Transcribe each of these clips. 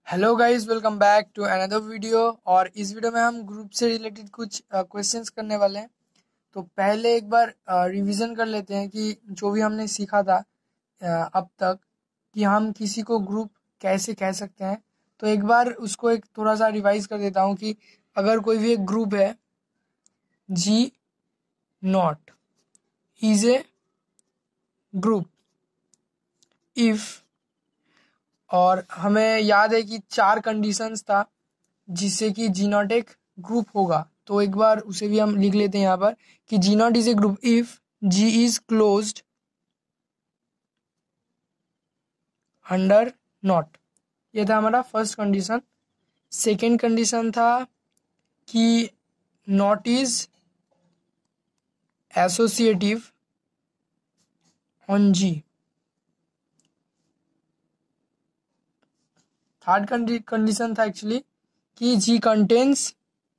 Hello guys, welcome back to another video. और इस video में हम ग्रुप से रिलेटेड कुछ क्वेश्चंस करने वाले हैं। तो पहले एक बार रिवीजन कर लेते हैं कि जो भी हमने सीखा था अब तक, कि हम किसी को ग्रुप कैसे कह सकते हैं। तो एक बार उसको एक थोड़ा सा रिवाइज कर देता हूँ कि अगर कोई भी एक ग्रुप है, G not is a group if, और हमें याद है कि 4 कंडीशंस था जिससे कि जी नॉट एक ग्रुप होगा। तो एक बार उसे भी हम लिख लेते हैं यहाँ पर कि G not is a group if G is closed under nought. ये था हमारा फर्स्ट कंडीशन। सेकेंड कंडीशन था कि nought is associative on G. Third condition था एक्चुअली कि G contains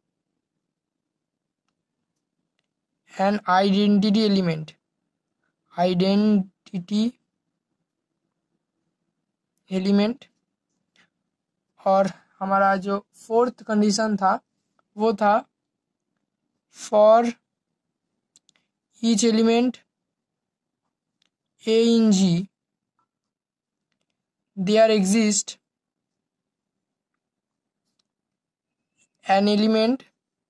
an identity element. और हमारा जो फोर्थ कंडीशन था वो था for each element A in G there exists an element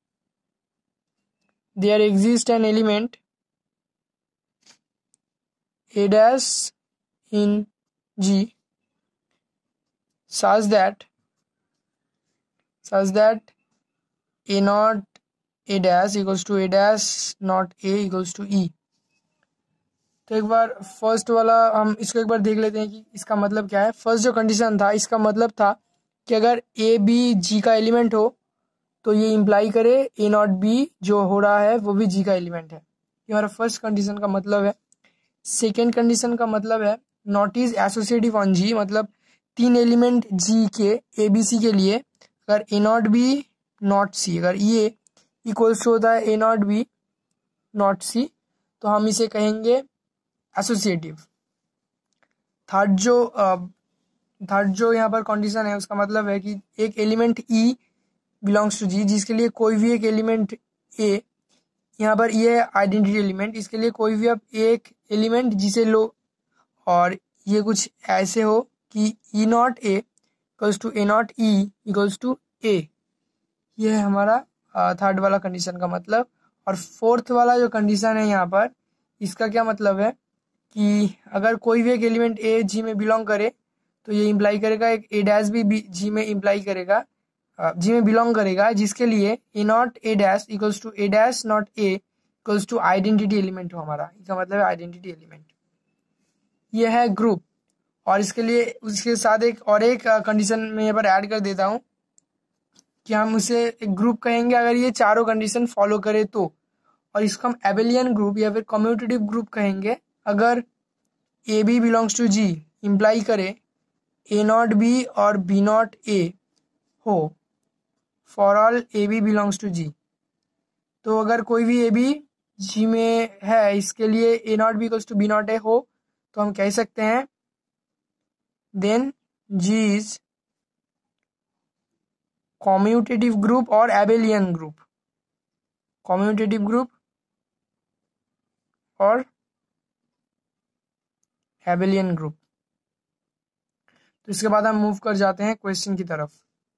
a dash in G such that a not a dash equals to a dash not a equals to E। तो एक बार first वाला हम इसको एक बार देख लेते हैं कि इसका मतलब क्या है। फर्स्ट जो कंडीशन था, इसका मतलब था कि अगर ए बी जी का एलिमेंट हो तो ये इम्प्लाई करे ए नॉट बी जो हो रहा है वो भी जी का एलिमेंट है। ये हमारा फर्स्ट कंडीशन का मतलब है। सेकेंड कंडीशन का मतलब है nought is associative on G, मतलब 3 एलिमेंट जी के ए बी सी के लिए अगर A not be not C, अगर ये इक्वल्स टू होता है ए नॉट बी नॉट सी, तो हम इसे कहेंगे एसोसिएटिव। थर्ड जो यहाँ पर कंडीशन है उसका मतलब है कि एक element E belongs to G, जिसके लिए कोई भी एक एलिमेंट ए, यहाँ पर ये है आइडेंटिटी एलिमेंट, इसके लिए कोई भी आप एक एलिमेंट जिसे लो और ये कुछ ऐसे हो कि E nought A equals to A nought E equals to A. ये है हमारा थर्ड वाला कंडीशन का मतलब। और फोर्थ वाला जो कंडीशन है यहाँ पर, इसका क्या मतलब है कि अगर कोई भी एक एलिमेंट ए जी में बिलोंग करे तो ये इम्प्लाई करेगा एक ए डैश भी जी में इम्प्लाई करेगा, जी में बिलोंग करेगा, जिसके लिए A not a dash equals to A dash not a equals to identity element हो हमारा। इसका मतलब है आइडेंटिटी एलिमेंट। ये है ग्रुप। और इसके लिए उसके साथ एक कंडीशन में यहाँ पर ऐड कर देता हूँ कि हम उसे एक ग्रुप कहेंगे अगर ये चारों कंडीशन फॉलो करे तो। और इसको हम एबेलियन ग्रुप या फिर कम्यूटेटिव ग्रुप कहेंगे अगर A B belongs to G imply करे ए नॉट बी और बी नॉट ए हो for all A B belongs to G. तो अगर कोई भी ए बी जी में है, इसके लिए A not be equals to B nought A हो, तो हम कह सकते हैं then G is commutative group और एबेलियन ग्रुप। कम्यूटेटिव ग्रुप और एबेलियन ग्रुप। तो इसके बाद हम मूव कर जाते हैं क्वेश्चन की तरफ।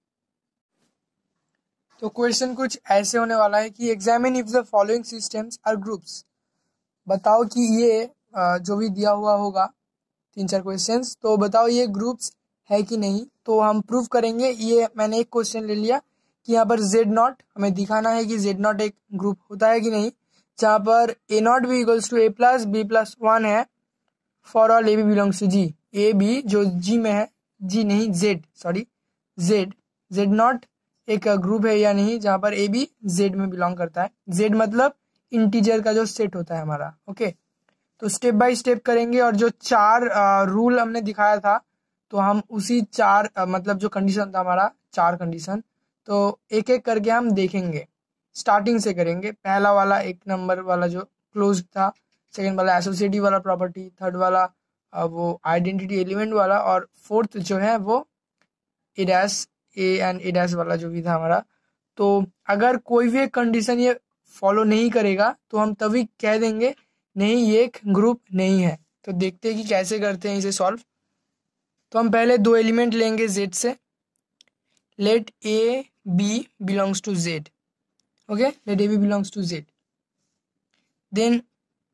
तो क्वेश्चन कुछ ऐसे होने वाला है कि examine if the following systems are groups. बताओ कि ये जो भी दिया हुआ होगा 3-4 क्वेश्चंस, तो बताओ ये ग्रुप्स है कि नहीं। तो हम प्रूव करेंगे। ये मैंने एक क्वेश्चन ले लिया कि यहाँ पर जेड नॉट हमें दिखाना है कि जेड नॉट एक ग्रुप होता है कि नहीं, जहाँ पर A not be equals to A plus B plus 1 है for all A B belongs to G. A B जो जी में है, जी नहीं Z, sorry Z, Z nought एक ग्रुप है या नहीं जहाँ पर ए बी जेड में बिलोंग करता है। जेड मतलब इंटीजर का जो सेट होता है हमारा। ओके, तो स्टेप बाय स्टेप करेंगे। और जो 4 रूल हमने दिखाया था, तो हम उसी 4 मतलब जो कंडीशन था हमारा 4 कंडीशन, तो एक एक करके हम देखेंगे। स्टार्टिंग से करेंगे। पहला वाला 1 नंबर वाला जो क्लोज था, सेकंड वाला एसोसिएटिव वाला प्रॉपर्टी, थर्ड वाला वो आइडेंटिटी एलिमेंट वाला, और फोर्थ जो है वो A dash A and A dash वाला जो भी था हमारा। तो अगर कोई भी एक कंडीशन ये फॉलो नहीं करेगा तो हम तभी कह देंगे नहीं ये एक ग्रुप नहीं है। तो देखते हैं कि कैसे करते हैं इसे सॉल्व। तो हम पहले दो एलिमेंट लेंगे जेड से। Let A B belongs to Z. Okay, let A B belongs to Z. Then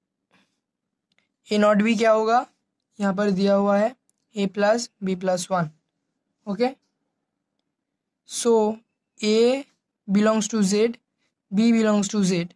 A not B क्या होगा, यहाँ पर दिया हुआ है A plus B plus one. Okay, so A belongs to Z, B belongs to Z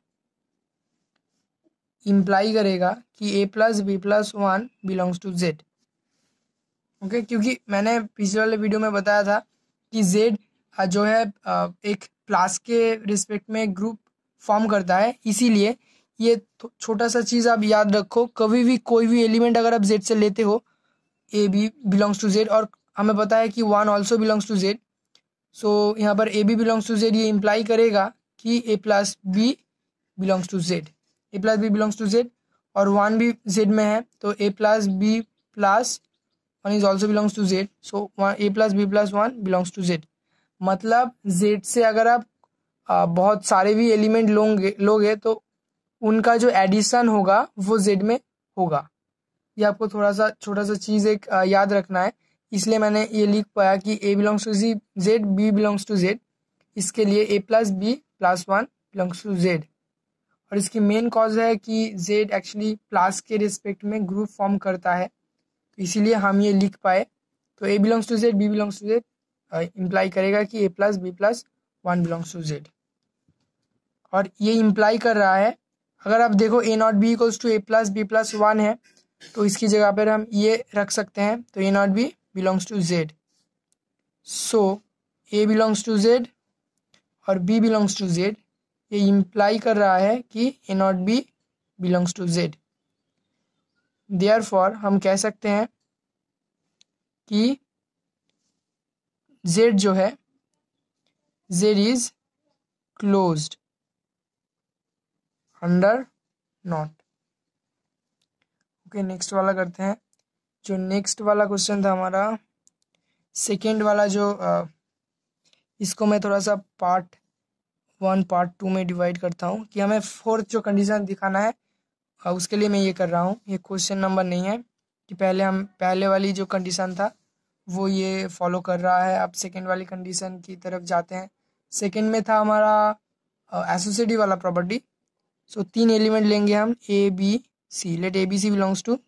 imply करेगा कि ए plus B plus one belongs to Z. Okay, क्योंकि मैंने पिछले वाले वीडियो में बताया था कि जेड जो है एक क्लास के रिस्पेक्ट में ग्रुप फॉर्म करता है, इसीलिए ये छोटा सा चीज़ आप याद रखो। कभी भी कोई भी एलिमेंट अगर आप जेड से लेते हो, A B belongs to Z, और हमें पता है कि one also belongs to Z, so यहाँ पर A B belongs to Z ये इम्प्लाई करेगा कि ए plus B belongs to Z, A plus B belongs to Z, और वन भी जेड में है तो A plus B plus one is also belongs to Z, so A plus B plus one belongs to Z. मतलब Z से अगर आप बहुत सारे भी एलिमेंट लोगे तो उनका जो एडिशन होगा वो जेड में होगा। ये आपको थोड़ा सा छोटा सा चीज़ एक याद रखना है, इसलिए मैंने ये लिख पाया कि ए belongs to Z, B belongs to Z. इसके लिए A plus B plus one belongs to Z, और इसकी मेन कॉज है कि जेड एक्चुअली क्लास के रिस्पेक्ट में ग्रुप फॉर्म करता है, तो इसीलिए हम ये लिख पाए। तो A belongs to Z, B belongs to Z imply करेगा कि ए plus B plus one belongs to Z, और ये इम्प्लाई कर रहा है। अगर आप देखो A not be equals to A plus B plus one है, तो इसकी जगह पर हम ये रख सकते हैं, तो ए not be belongs to Z. So A belongs to Z और बी बिलोंग्स टू जेड, ये इम्प्लाई कर रहा है कि ए not be belongs to Z. Therefore हम कह सकते हैं कि जेड जो है, Z is closed under not. Okay, next वाला करते हैं। जो नेक्स्ट वाला क्वेश्चन था हमारा, सेकेंड वाला जो इसको मैं थोड़ा सा पार्ट वन पार्ट टू में डिवाइड करता हूँ कि हमें फोर्थ जो कंडीशन दिखाना है, उसके लिए मैं ये कर रहा हूँ। ये क्वेश्चन नंबर नहीं है कि पहले वाली जो कंडीशन था वो ये फॉलो कर रहा है। अब सेकेंड वाली कंडीशन की तरफ जाते हैं। सेकेंड में था हमारा एसोसिएटिव वाला प्रॉपर्टी। सो तीन एलिमेंट लेंगे हम, A B C. Let A B C belongs to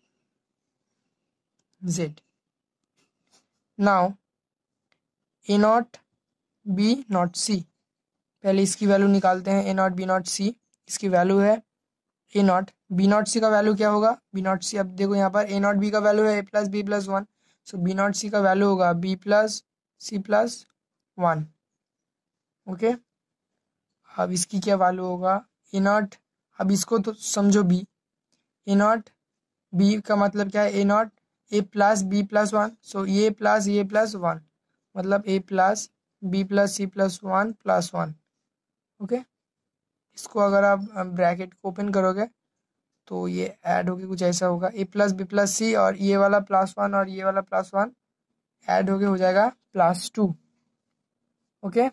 Z. Now A not be not C, पहले इसकी वैल्यू निकालते हैं। ए नॉट बी नॉट सी, इसकी वैल्यू है ए नॉट। बी नॉट सी का वैल्यू क्या होगा, बी नॉट सी, अब देखो यहाँ पर ए नॉट बी का वैल्यू है A plus B plus one, so B not सी का वैल्यू होगा B plus C plus one. Okay, अब इसकी क्या वैल्यू होगा, ए नॉट, अब इसको तो समझो बी, ए नॉट बी का मतलब क्या है, ए not A plus B plus one, so ये प्लस वन, मतलब A plus B plus C plus one plus one. Okay, इसको अगर आप ब्रैकेट को ओपन करोगे तो ये ऐड होके कुछ ऐसा होगा, ए प्लस बी प्लस सी, और ये वाला प्लस वन और ये वाला प्लस वन ऐड होके हो जाएगा प्लस टू। ओके,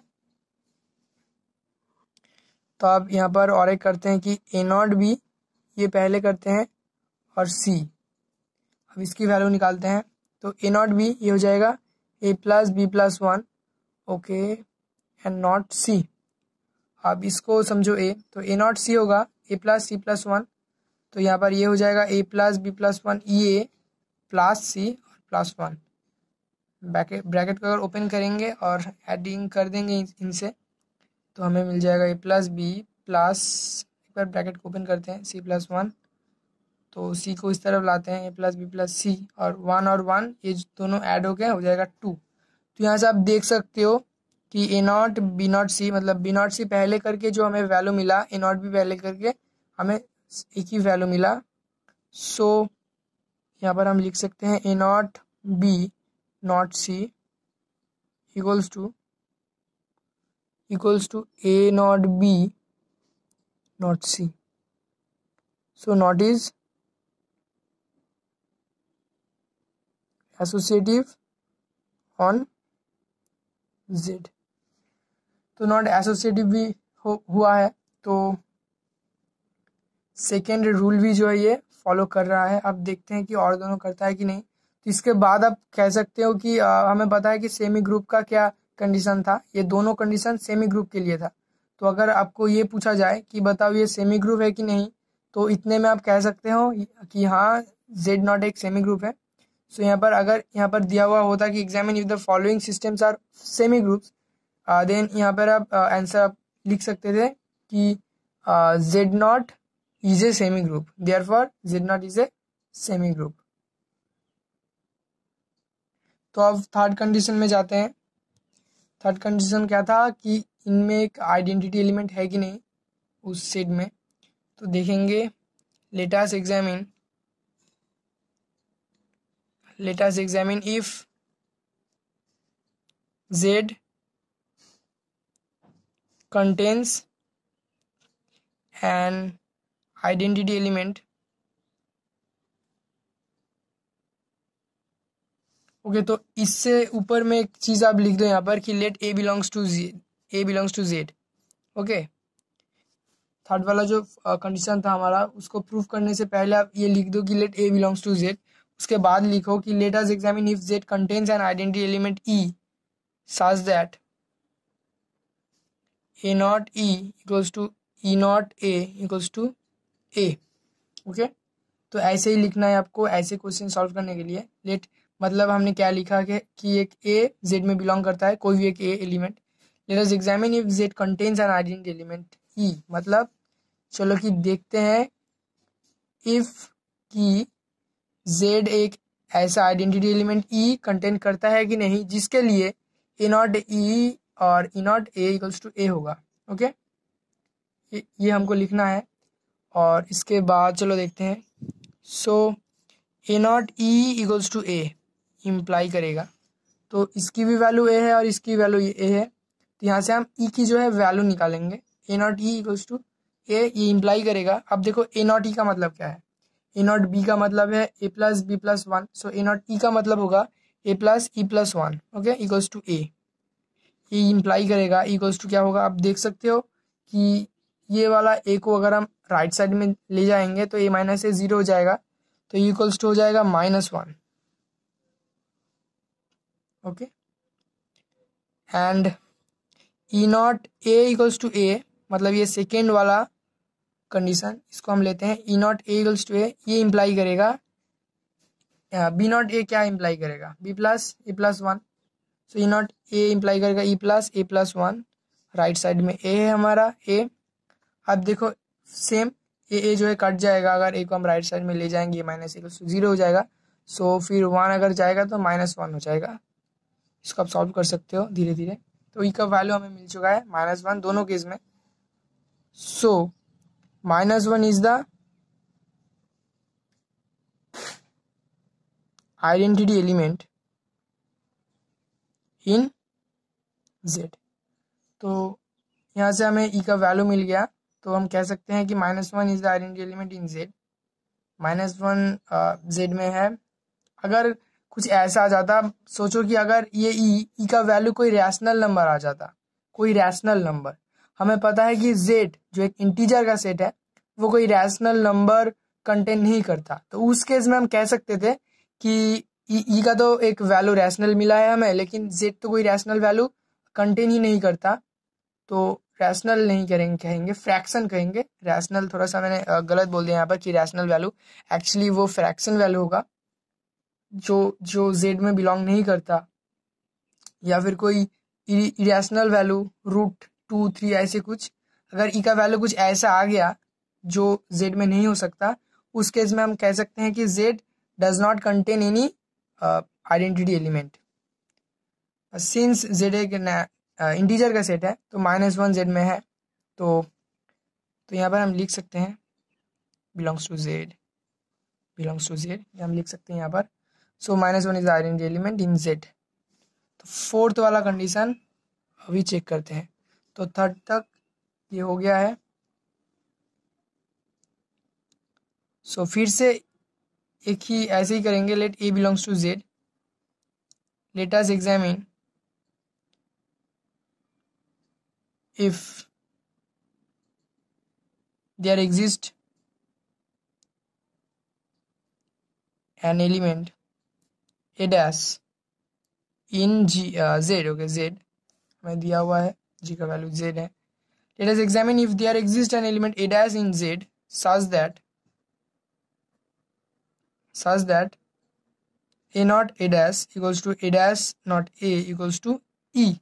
तो अब यहाँ पर और एक करते हैं कि ए नॉट बी, ये पहले करते हैं, और सी, अब इसकी वैल्यू निकालते हैं। तो ए नॉट बी ये हो जाएगा A plus B plus one, okay, and nought C. अब इसको समझो ए, तो ए नॉट सी होगा ए प्लस सी प्लस वन, तो यहाँ पर ये हो जाएगा A plus B plus one, ये प्लस सी और प्लस वन। ब्रैकेट को अगर ओपन करेंगे और एडिंग कर देंगे इनसे, तो हमें मिल जाएगा ए प्लस बी प्लस, एक बार ब्रैकेट को ओपन करते हैं, सी प्लस वन, तो सी को इस तरफ लाते हैं, A plus B plus C, और वन ये दोनों ऐड हो गए, हो जाएगा टू। तो यहाँ से आप देख सकते हो कि ए नॉट बी नॉट सी, मतलब बी नॉट सी पहले करके जो हमें वैल्यू मिला, ए नॉट बी पहले करके हमें एक ही वैल्यू मिला। सो यहाँ पर हम लिख सकते हैं ए not be not C equals to A not be not C. So not is associative on Z. तो नॉट एसोसिएटिव भी हुआ है, तो सेकेंड रूल भी जो है ये फॉलो कर रहा है। अब देखते हैं कि और दोनों करता है कि नहीं। तो इसके बाद आप कह सकते हो कि हमें पता है कि सेमी ग्रुप का क्या कंडीशन था, ये दोनों कंडीशन सेमी ग्रुप के लिए था। तो अगर आपको ये पूछा जाए कि बताओ ये सेमी ग्रुप है कि नहीं, तो इतने में आप कह सकते हो कि हाँ जेड नॉट एक सेमी ग्रुप है। सो यहाँ पर अगर यहाँ पर दिया हुआ होता कि examine if the following systems are semi groups, then यहाँ पर आप आंसर आप लिख सकते थे कि Z nought is a semi group, therefore Z nought is a semi group. तो अब थर्ड कंडीशन में जाते हैं। थर्ड कंडीशन क्या था कि इनमें एक आइडेंटिटी एलिमेंट है कि नहीं उस सेट में। तो देखेंगे, let us examine if Z contains an identity element। Okay, तो इससे ऊपर में एक चीज आप लिख दो यहाँ पर कि let A belongs to Z। Okay, third वाला जो कंडीशन था हमारा, उसको प्रूफ करने से पहले आप ये लिख दो कि let A belongs to Z। उसके बाद लिखो कि let us examine if Z contains an identity element E such that A naught E equals to E naught A equals to A। Okay, तो ऐसे ही लिखना है आपको ऐसे क्वेश्चन सॉल्व करने के लिए। लेट मतलब हमने क्या लिखा कि एक A Z में बिलोंग करता है, कोई भी एक A element. Let us examine if Z contains an identity element E, मतलब चलो कि देखते हैं इफ कि Z एक ऐसा आइडेंटिटी एलिमेंट E कंटेन करता है कि नहीं जिसके लिए A नॉट E और E nought A equals to A होगा। ओके, ये हमको लिखना है। और इसके बाद चलो देखते हैं। So A nought E equals to A imply करेगा, तो इसकी भी वैल्यू A है और इसकी वैल्यू A है। तो यहाँ से हम E की जो है वैल्यू निकालेंगे। A nought E equals to A, ये इम्प्लाई करेगा। अब देखो A नॉट E का मतलब क्या है, ए नॉट बी का मतलब है A plus B plus one. So A nought E का मतलब होगा ए plus E plus one. Okay, equals to A, ये इम्प्लाई करेगा इक्वल्स टू क्या होगा। आप देख सकते हो कि ये वाला ए को अगर हम राइट साइड में ले जाएंगे तो ए माइनस ए जीरो हो जाएगा, तो इक्वल्स टू हो जाएगा -1। Okay, and E nought A equals to A, मतलब ये सेकेंड वाला कंडीशन, इसको हम लेते हैं E nought A equals to A. ये इम्प्लाई करेगा बी नॉट ए, क्या इम्प्लाई करेगा B plus A plus one. So E nought A imply करेगा A plus one. Right side में ए है हमारा ए। अब देखो सेम ए जो है कट जाएगा, अगर ए को हम राइट साइड में ले जाएंगे ये माइनस ए जीरो हो जाएगा। सो फिर वन अगर जाएगा तो -1 हो जाएगा। इसको आप सॉल्व कर सकते हो धीरे धीरे। तो ई का वैल्यू हमें मिल चुका है -1 दोनों केस में। सो -1 is the identity element in Z। तो यहाँ से हमें E का वैल्यू मिल गया, तो हम कह सकते हैं कि -1 is the identity element in Z। -1 Z में है। अगर कुछ ऐसा आ जाता, सोचो कि अगर ये E का वैल्यू कोई रैशनल नंबर आ जाता, कोई रैशनल नंबर। हमें पता है कि Z जो एक इंटीजर का सेट है वो कोई रैशनल नंबर कंटेन नहीं करता। तो उस केस में हम कह सकते थे कि ई का तो एक वैल्यू रैशनल मिला है हमें, लेकिन Z तो कोई रैशनल वैल्यू कंटेन ही नहीं करता, तो रैशनल नहीं करेंगे, कहेंगे फ्रैक्शन कहेंगे। रैशनल थोड़ा सा मैंने गलत बोल दिया यहाँ पर कि रैशनल वैल्यू, एक्चुअली वो फ्रैक्शन वैल्यू होगा जो Z में बिलोंग नहीं करता, या फिर कोई इरेशनल वैल्यू √2, 3 ऐसे कुछ। अगर ई का वैल्यू कुछ ऐसा आ गया जो Z में नहीं हो सकता, उस केस में हम कह सकते हैं कि Z does not contain any identity element. Since Z एक इंटीजर का सेट है तो -1 Z में है, तो यहाँ पर हम लिख सकते हैं बिलोंग्स टू Z, हम लिख सकते हैं यहाँ पर। So -1 is the identity element in Z। तो फोर्थ वाला कंडीशन अभी चेक करते हैं। तो थर्ड तक ये हो गया है। सो फिर से एक ही ऐसे ही करेंगे, let A belongs to Z। Let us examine if there exists an element a dash in G Z, okay, Z में दिया हुआ है, G का वैल्यू Z है. Let us examine if there exists an element a dash in Z such that a naught a dash equals to a dash not a equals to E.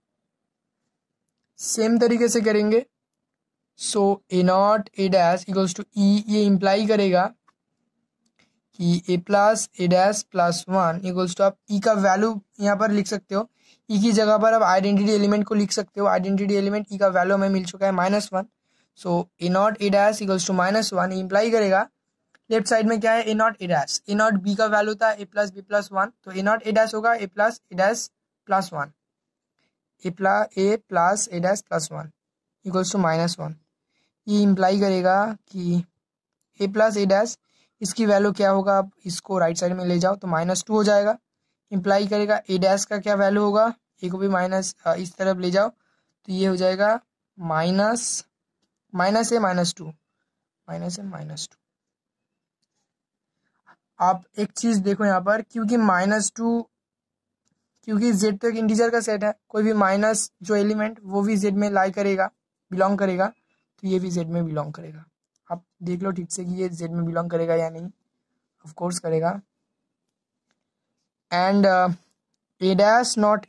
Same तरीके से करेंगे. So A not a dash equals to E, ये imply करेगा कि ए plus A dash plus one equals to, आप E का value यहाँ पर लिख सकते हो. ई की जगह पर आप आइडेंटिटी एलिमेंट को लिख सकते हो. आइडेंटिटी एलिमेंट ई का वैल्यू हमें मिल चुका है -1. So A not a dash equals to -1 imply करेगा. लेफ्ट साइड में क्या है, ए not a dash, a not be का वैल्यू था a plus B plus one, तो ए नॉट ए डैश होगा ए plus A dash plus one, a plus A dash plus one equals to -1. ये imply करेगा कि ए प्लस ए डैश, इसकी value क्या होगा, आप इसको राइट साइड में ले जाओ तो -2 हो जाएगा. इम्प्लाई करेगा ए डैश का क्या वैल्यू होगा, ए को भी माइनस इस तरफ ले जाओ तो ये हो जाएगा माइनस ए -2. आप एक चीज देखो यहाँ पर, क्योंकि -2, क्योंकि z तो एक इंटीजर का सेट है, कोई भी माइनस जो एलिमेंट वो भी z में लाई करेगा, बिलोंग करेगा, तो ये भी z में बिलोंग करेगा. आप देख लो ठीक से कि ये z में बिलोंग करेगा या नहीं. ऑफ कोर्स करेगा. And A dash not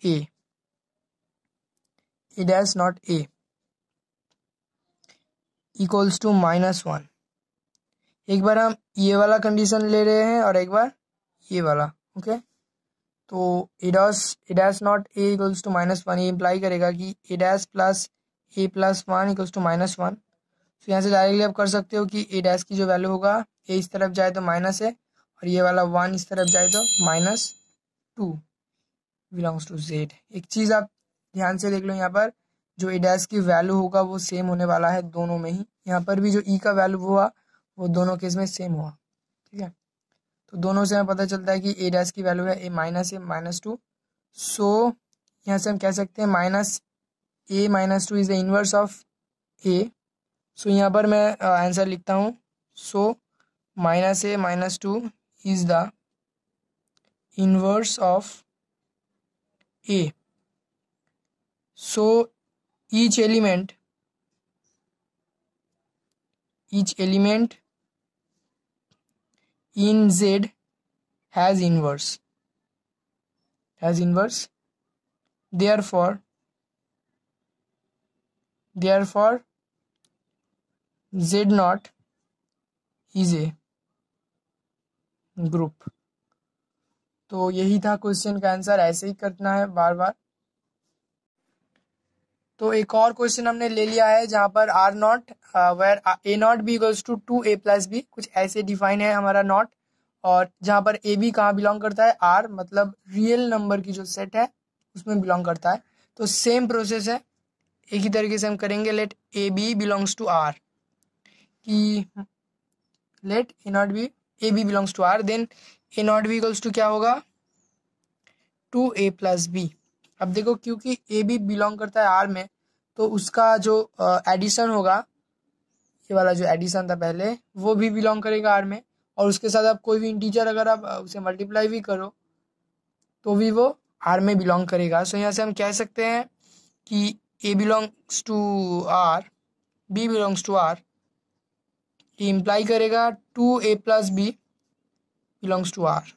a equals to -1. एक बार हम ये वाला कंडीशन ले रहे हैं और एक बार ये वाला. ओके, तो a dash not a equals to -1, ये इम्प्लाई करेगा कि a dash plus A plus one equals to -1. तो यहाँ से डायरेक्टली आप कर सकते हो कि ए डैश की जो वैल्यू होगा, ए इस तरफ जाए तो माइनस है और ये वाला 1 इस तरफ जाए तो -2 बिलोंग्स टू जेड. एक चीज़ आप ध्यान से देख लो, यहाँ पर जो ए डैश की वैल्यू होगा वो सेम होने वाला है दोनों में ही. यहाँ पर भी जो ई का वैल्यू हुआ वो दोनों केस में सेम हुआ. ठीक है, तो दोनों से हमें पता चलता है कि ए डैश की वैल्यू है ए -2. सो यहाँ से हम कह सकते हैं -a -2 is the inverse of a. So यहाँ पर मैं आंसर लिखता हूँ. So -a -2 is the inverse of a. So each element in Z has inverse. Therefore Z naught is a group. तो यही था क्वेश्चन का आंसर. ऐसे ही करना है बार बार. तो एक और क्वेश्चन हमने ले लिया है जहां पर R naught where a not be equals to 2a + b, कुछ ऐसे डिफाइन है हमारा नॉट. और जहां पर ए बी कहाँ बिलोंग करता है, आर, मतलब रियल नंबर की जो सेट है उसमें बिलोंग करता है. तो सेम प्रोसेस है, एक ही तरीके से हम करेंगे. Let A B belongs to R, कि let a not b a B belongs to R, then A not be equals to क्या होगा, 2a + b. अब देखो, क्योंकि ए बी बिलोंग करता है आर में, तो उसका जो एडिशन होगा, ये वाला जो एडिशन था पहले, वो भी बिलोंग करेगा आर में. और उसके साथ आप कोई भी इंटीजर अगर आप उसे मल्टीप्लाई भी करो तो भी वो आर में बिलोंग करेगा. सो यहाँ से हम कह सकते हैं कि ए belongs to R, b belongs to R. ये इम्प्लाई करेगा 2a + b belongs to are.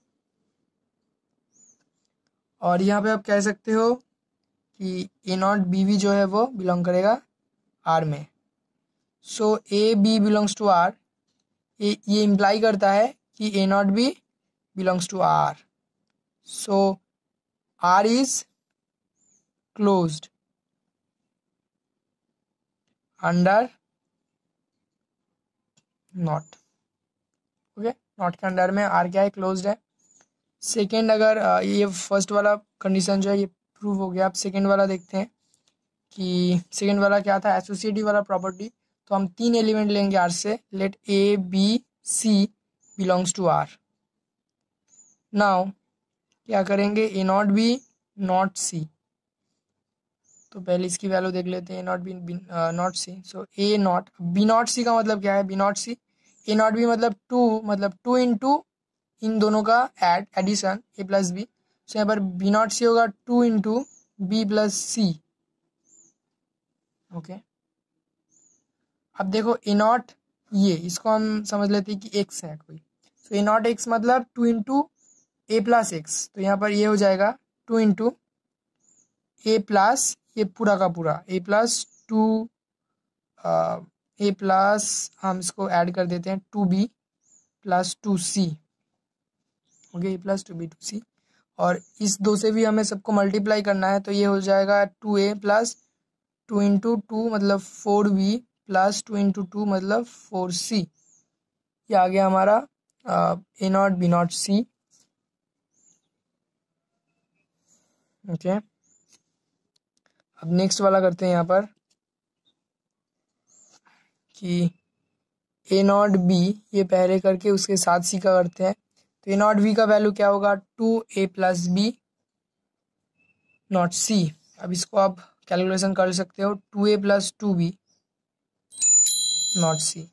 और यहाँ पे आप कह सकते हो कि ए नॉट बी भी जो है वो बिलोंग करेगा आर में. So a B belongs to R, ये इम्प्लाई करता है कि ए not be belongs to R. So R is closed under not. Okay, naught के अंडर में आर क्या है, क्लोज्ड है. सेकेंड, अगर ये फर्स्ट वाला कंडीशन जो है ये प्रूव हो गया, आप सेकेंड वाला देखते हैं कि सेकेंड वाला क्या था, एसोसिएटिव वाला प्रॉपर्टी. तो हम 3 एलिमेंट लेंगे आर से. Let A B C belongs to R. Now क्या करेंगे, ए नॉट बी नॉट सी. तो पहले इसकी वैल्यू देख लेते हैं, ए not be not C. So A not, B not सी का मतलब क्या है, b not c, a not b मतलब टू इंटू इन दोनों का addition a plus b. So यहाँ पर बी नॉट सी होगा 2 into b plus c. Okay, अब देखो ए नॉट, ये इसको हम समझ लेते हैं कि एक्स है कोई। सो ए नॉट एक्स मतलब 2 इंटू ए प्लस एक्स। तो यहाँ पर ये हो जाएगा 2 इंटू ए प्लस, ये पूरा का पूरा ए प्लस 2, ए प्लस हम इसको ऐड कर देते हैं 2b प्लस 2c। ओके, ए प्लस 2b 2c, और इस दो से भी हमें सबको मल्टीप्लाई करना है। तो ये हो जाएगा 2a प्लस 2 इंटू 2 मतलब 4b प्लस 2 इंटू 2 मतलब 4c। ये आ गया हमारा a not be not c. Okay, अब नेक्स्ट वाला करते हैं यहाँ पर कि ए नॉट बी, ये पहले करके उसके साथ सी का करते हैं। तो ए नॉट बी का वैल्यू क्या होगा, 2a plus B not C. अब इसको आप कैलकुलेशन कर सकते हो, 2a plus 2b naught c.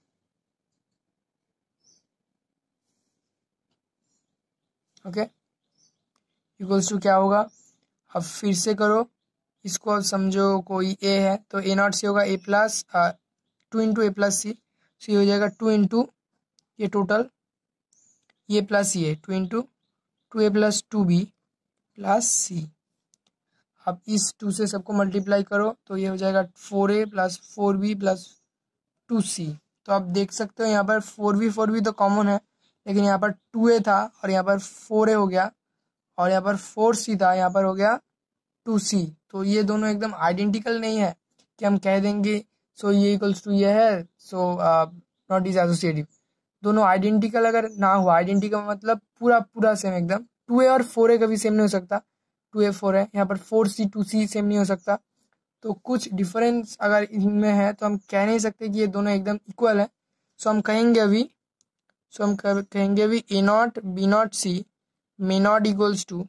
Okay, equals to क्या होगा, अब फिर से करो इसको। अब समझो कोई ए है, तो ए नॉट सी होगा ए plus 2 into a plus c. C हो जाएगा 2 इंटू ये टोटल, ये प्लस ये 2 into 2a plus 2b plus सी। अब इस 2 से सबको मल्टीप्लाई करो तो ये हो जाएगा 4a plus 4b plus 2c। तो आप देख सकते हो यहाँ पर 4b तो कॉमन है, लेकिन यहाँ पर 2a था और यहाँ पर 4a हो गया, और यहाँ पर 4c था, यहाँ पर हो गया 2c। तो ये दोनों एकदम आइडेंटिकल नहीं है कि हम कह देंगे सो ये इक्वल्स टू ये है, सो नॉट इज एसोसिएटिव। दोनों आइडेंटिकल अगर ना हो, आइडेंटिकल मतलब पूरा पूरा सेम एकदम, 2a और 4a कभी सेम नहीं हो सकता, 2a 4 है, यहाँ पर 4c 2c सेम नहीं हो सकता। तो कुछ डिफरेंस अगर इनमें है तो हम कह नहीं सकते कि ये दोनों एकदम इक्वल है। सो हम कहेंगे अभी, कहेंगे अभी a not be not c may not equals to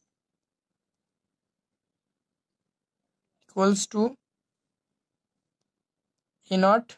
A not,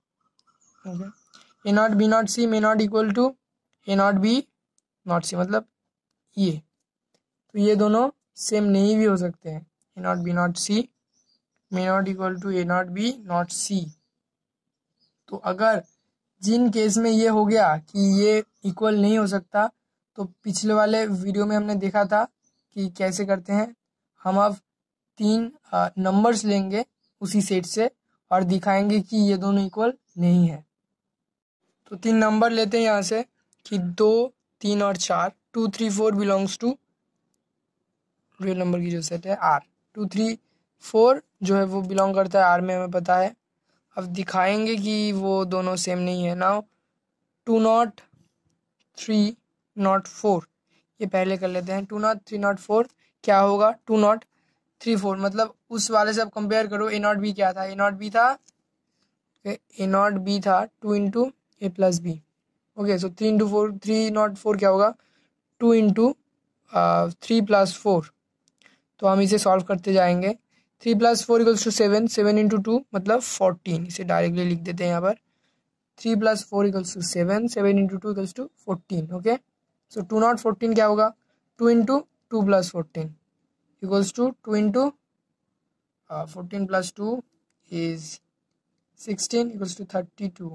a not be not c may not equal to A not be not सी, मतलब ये। तो ये दोनों सेम नहीं भी हो सकते हैं, ए not be not c may not equal to A not be not सी। तो अगर जिन केस में ये हो गया कि ये इक्वल नहीं हो सकता, तो पिछले वाले वीडियो में हमने देखा था कि कैसे करते हैं। हम अब 3 नंबर्स लेंगे उसी सेट से और दिखाएंगे कि ये दोनों इक्वल नहीं है। तो 3 नंबर लेते हैं यहाँ से कि 2, 3 और 4। 2, 3, 4 बिलोंग्स टू रियल नंबर की जो सेट है आर। 2, 3, 4 जो है वो बिलोंग करता है आर में, हमें पता है। अब दिखाएंगे कि वो दोनों सेम नहीं है। नाउ 2 नॉट 3 नॉट 4, ये पहले कर लेते हैं। 2 नॉट 3 नॉट 4 क्या होगा, 2 नॉट 3 4 मतलब उस वाले से आप कंपेयर करो। ए नॉट बी क्या था, ए नॉट बी था, ए नॉट बी था 2 into a plus b. Okay, so 3 into 4, 3 naught 4 क्या होगा, 2 इंटू 3 प्लस 4। तो हम इसे सॉल्व करते जाएंगे। 3 प्लस 4 इक्वल्स टू 7, 7 इंटू 2 मतलब 14। इसे डायरेक्टली लिख देते हैं यहाँ पर। 3 plus 4 equals to 7, 7 into 2 equals to 14। Okay, so 2 naught 14 क्या होगा, 2 into 2 plus 14 equals to 2 into 14 plus 2 is 16 equals to 32।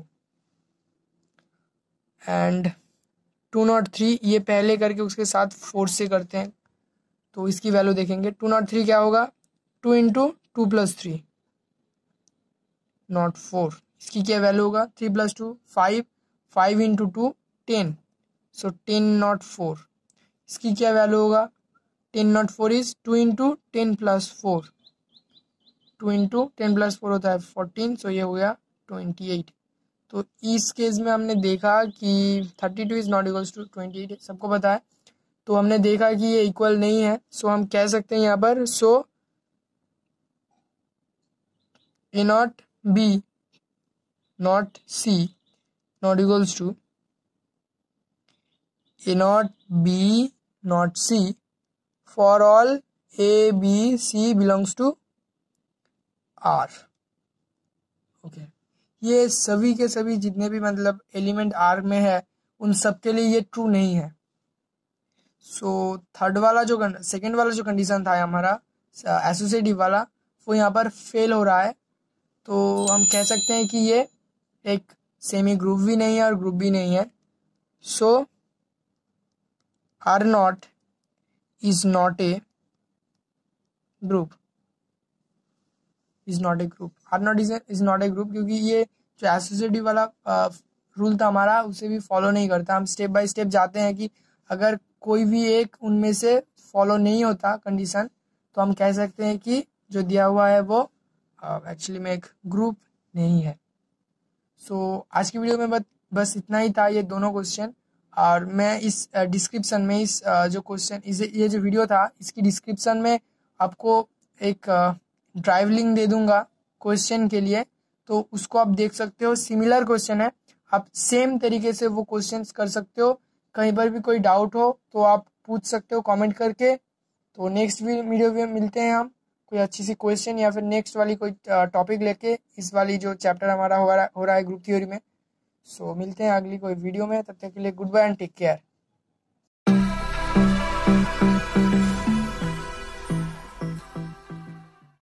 And 2 naught 3 ये पहले करके उसके साथ 4 से करते हैं, तो इसकी वैल्यू देखेंगे। 2 नॉट 3 क्या होगा, 2 इंटू 2 प्लस 3 नॉट 4। इसकी क्या वैल्यू होगा, 3 प्लस 2 5, 5 इंटू 2 10, सो 10 नॉट 4। इसकी क्या वैल्यू होगा, 10 naught 4 is 2 into 10 plus 4, 2 into 10 plus 4 होता है 14, सो ये हो गया 28। तो इस केस में हमने देखा कि 32 इज नॉट इक्वल्स टू 28, सबको पता है। तो हमने देखा कि ये इक्वल नहीं है, सो हम कह सकते हैं यहाँ पर, so A not be not c naught equals to A not be not c for all A B C belongs to R. Okay, ये सभी के सभी जितने भी मतलब एलिमेंट आर में है उन सब के लिए ये ट्रू नहीं है। सो थर्ड वाला जो सेकेंड वाला जो कंडीशन था हमारा एसोसिएटिव वाला, वो यहाँ पर फेल हो रहा है। तो हम कह सकते हैं कि ये एक सेमी ग्रुप भी नहीं है और ग्रुप भी नहीं है। So R naught is not a group, is not a group. R naught is not a group, क्योंकि ये जो एसोसिएटिव वाला रूल था हमारा उसे भी फॉलो नहीं करता। हम स्टेप बाय स्टेप जाते हैं कि अगर कोई भी एक उनमें से फॉलो नहीं होता कंडीशन, तो हम कह सकते हैं कि जो दिया हुआ है वो एक्चुअली में एक ग्रुप नहीं है। सो आज की वीडियो में बस इतना ही था, ये दोनों क्वेश्चन। और मैं इस डिस्क्रिप्शन में इस जो क्वेश्चन ये जो वीडियो था इसकी डिस्क्रिप्शन में आपको एक ड्राइव लिंक दे दूंगा क्वेश्चन के लिए, तो उसको आप देख सकते हो। सिमिलर क्वेश्चन है, आप सेम तरीके से वो क्वेश्चंस कर सकते हो। कहीं पर भी कोई डाउट हो तो आप पूछ सकते हो कमेंट करके। तो नेक्स्ट वीडियो में मिलते हैं हम कोई अच्छी सी क्वेश्चन या फिर नेक्स्ट वाली कोई टॉपिक लेके, इस वाली जो चैप्टर हमारा हो रहा है ग्रुप थ्योरी में। सो मिलते हैं अगली कोई वीडियो में, तब तक के लिए good bye and take care.